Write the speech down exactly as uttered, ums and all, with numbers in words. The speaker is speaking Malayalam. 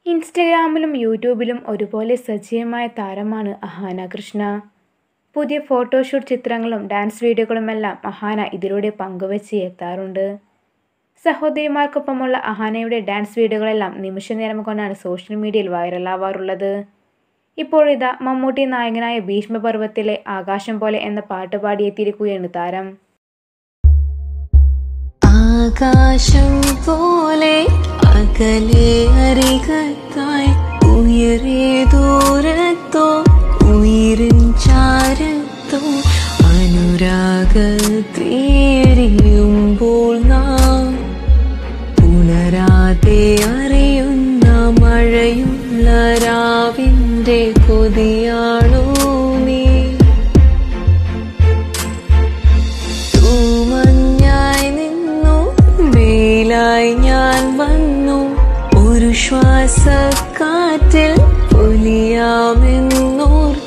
ഇൻസ്റ്റഗ്രാമിലും യൂട്യൂബിലും ഒരുപോലെ സജീവമായ താരമാണ് അഹാന കൃഷ്ണ. പുതിയ ഫോട്ടോഷൂട്ട് ചിത്രങ്ങളും ഡാൻസ് വീഡിയോകളുമെല്ലാം അഹാന ഇതിലൂടെ പങ്കുവച്ച് എത്താറുണ്ട്. സഹോദരിമാർക്കൊപ്പമുള്ള അഹാനയുടെ ഡാൻസ് വീഡിയോകളെല്ലാം നിമിഷനേരം കൊണ്ടാണ് സോഷ്യൽ മീഡിയയിൽ വൈറലാവാറുള്ളത്. ഇപ്പോഴിതാ മമ്മൂട്ടി നായകനായ ഭീഷ്മപർവത്തിലെ ആകാശം പോലെ എന്ന പാട്ട് പാടിയെത്തിയിരിക്കുകയാണ് താരം. ആകാശം പോലെ അകലെ അരികത്തായി ഉയരേ ദൂരത്തോ ഉയരിൻ ചാരത്തോ അനുരാഗത്തിരിയുമ്പോൾ നാം ഉണരാതെ അറിയുന്ന മഴയുള്ള രാവിന്റെ കൊതിയാണോ നീ? തൂമഞ്ഞായി നിന്നു വേലായി ഞാൻ വന്നു ഒരു ശ്വാസക്കാറ്റിൽ പൊലിയാമെന്നോർ